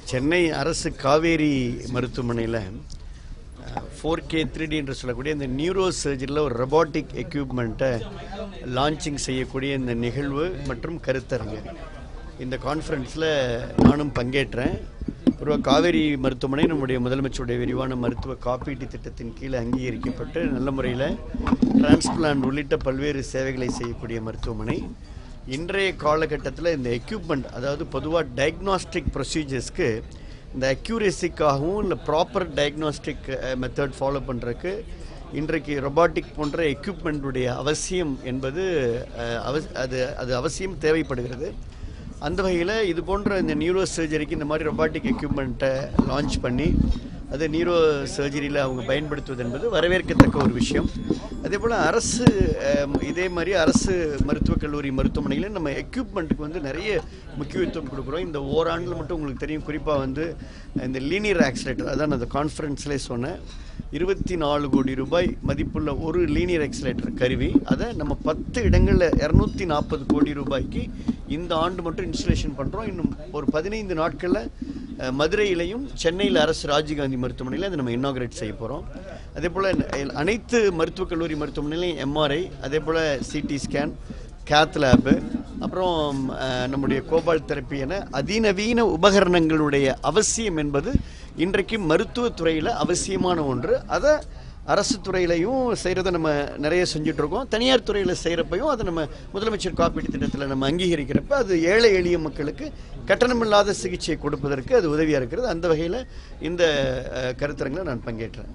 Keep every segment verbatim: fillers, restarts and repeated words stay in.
சென்னை அரசு காவேரி மருத்துவமனையில் four K three D என்று சொல்லக்கூடிய இந்த நியூரோ சர்ஜரியில் ஒரு ரொபாட்டிக் எக்யூப்மெண்ட்டை லான்ச்சிங் செய்யக்கூடிய இந்த நிகழ்வு மற்றும் கருத்தரங்கு. இந்த கான்ஃபரன்ஸில் நானும் பங்கேற்றேன். ஒரு காவேரி மருத்துவமனை நம்முடைய முதலமைச்சருடைய விரிவான மருத்துவ காப்பீட்டு திட்டத்தின் கீழே அங்கீகரிக்கப்பட்டு நல்ல முறையில் டிரான்ஸ்பிளான்ட் உள்ளிட்ட பல்வேறு சேவைகளை செய்யக்கூடிய மருத்துவமனை. இன்றைய காலகட்டத்தில் இந்த எக்யூப்மெண்ட், அதாவது பொதுவாக டயக்னாஸ்டிக் ப்ரொசீஜர்ஸ்க்கு இந்த அக்யூரேசிக்காகவும் இல்லை ப்ராப்பர் டயக்னாஸ்டிக் மெத்தட் ஃபாலோ பண்ணுறதுக்கு இன்றைக்கு ரொபாட்டிக் போன்ற எக்யூப்மெண்ட்டுடைய அவசியம் என்பது அவ அது அது அவசியம் தேவைப்படுகிறது. அந்த வகையில் இது போன்ற இந்த நியூரோ சர்ஜரிக்கு இந்த மாதிரி ரொபாட்டிக் எக்யூப்மெண்ட்டை லான்ச் பண்ணி அது நியூரோ சர்ஜரியில் அவங்க பயன்படுத்துவது என்பது வரவேற்கத்தக்க ஒரு விஷயம். அதே போல் அரசு இதே மாதிரி அரசு மருத்துவக் கல்லூரி மருத்துவமனையில் நம்ம எக்யூப்மெண்ட்டுக்கு வந்து நிறைய முக்கியத்துவம் கொடுக்குறோம். இந்த ஓராண்டில் மட்டும் உங்களுக்கு தெரியும், குறிப்பாக வந்து இந்த லீனியர் ஆக்சிலேட்டர், அதான் அந்த கான்ஃபரன்ஸ்லேயே சொன்னேன், இருபத்தி நாலு கோடி ரூபாய் மதிப்புள்ள ஒரு லீனியர் ஆக்சிலேட்டர் கருவி, அதை நம்ம பத்து இடங்களில் இரநூத்தி நாற்பது கோடி ரூபாய்க்கு இந்த ஆண்டு மட்டும் இன்ஸ்டலேஷன் பண்ணுறோம். இன்னும் ஒரு பதினைந்து நாட்களில் மதுரையிலையும் சென்னையில் அரசு ராஜீவ்காந்தி மருத்துவமனையில் அதை நம்ம இன்னாகிரேட் செய்ய போகிறோம். அதே போல் அனைத்து மருத்துவக் கல்லூரி மருத்துவமனையிலையும் எம்ஆர்ஐ, அதே போல் சிடி ஸ்கேன், கேத் லேபு, அப்புறம் நம்முடைய கோபால்ட் தெரப்பி என அதிநவீன உபகரணங்களுடைய அவசியம் என்பது இன்றைக்கு மருத்துவத்துறையில் அவசியமான ஒன்று. அதை அரசு துறையிலையும் செய்கிறத நம்ம நிறைய செஞ்சிட்ருக்கோம். தனியார் துறையில் செய்கிறப்பையும் அதை நம்ம முதலமைச்சர் காப்பீட்டு திட்டத்தில் நம்ம அங்கீகரிக்கிறப்ப அது ஏழை எளிய மக்களுக்கு கட்டணமில்லாத சிகிச்சை கொடுப்பதற்கு அது உதவியாக இருக்கிறது. அந்த வகையில் இந்த கருத்தரங்கில் நான் பங்கேற்றேன்.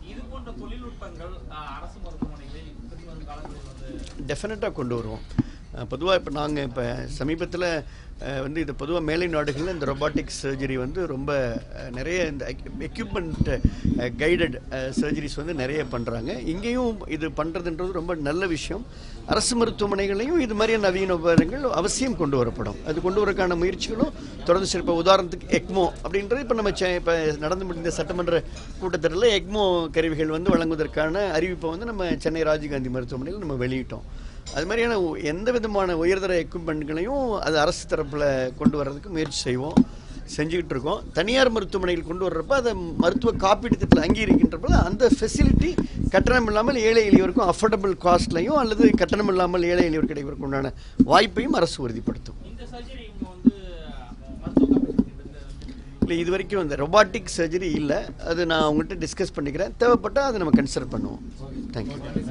டெஃபினட்டாக கொண்டு வருவோம். பொதுவாக இப்போ நாங்கள் இப்போ சமீபத்தில் வந்து இது பொதுவாக மேலை நாடுகளில் இந்த ரொபாட்டிக் சர்ஜரி வந்து ரொம்ப நிறைய இந்த எக்யூப்மெண்ட் கைடட் சர்ஜரிஸ் வந்து நிறைய பண்ணுறாங்க. இங்கேயும் இது பண்ணுறதுன்றது ரொம்ப நல்ல விஷயம். அரசு மருத்துவமனைகளையும் இது மாதிரியான நவீன உபகரணங்கள் அவசியம் கொண்டு வரப்படும். அது கொண்டு வரக்கான முயற்சிகளும் தொடர்ந்து சரி. இப்போ உதாரணத்துக்கு எக்மோ அப்படின்றது இப்போ நம்ம இப்போ நடந்து முடிந்த சட்டமன்ற கூட்டத்தொடரில் எக்மோ கருவிகள் வந்து வழங்குவதற்கான அறிவிப்பை வந்து நம்ம சென்னை ராஜீவ்காந்தி மருத்துவமனையில் நம்ம வெளியிட்டோம். அது மாதிரியான எந்த விதமான உயர்தர எக்யூப்மெண்ட்களையும் அது அரசு தரப்பில் கொண்டு வர்றதுக்கு முயற்சி செய்வோம், செஞ்சுக்கிட்டு இருக்கோம். தனியார் மருத்துவமனைகள் கொண்டு வர்றப்ப அதை மருத்துவ காப்பீட்டு திட்டத்தில் அங்கீகரிக்கின்றப்ப அந்த ஃபெசிலிட்டி கட்டணம் இல்லாமல் ஏழை எளியவருக்கும் அஃபோர்டபுள் காஸ்ட்லையும் அல்லது கட்டணம் இல்லாமல் ஏழை எளியவர் கிடைப்பதற்கு உண்டான வாய்ப்பையும் அரசு உறுதிப்படுத்தும். இல்லை, இது வரைக்கும் இந்த ரொபாட்டிக் சர்ஜரி இல்லை. அது நான் அவங்கள்ட்ட டிஸ்கஸ் பண்ணிக்கிறேன். தேவைப்பட்டால் அதை நம்ம கன்சிடர் பண்ணுவோம். தேங்க்யூ.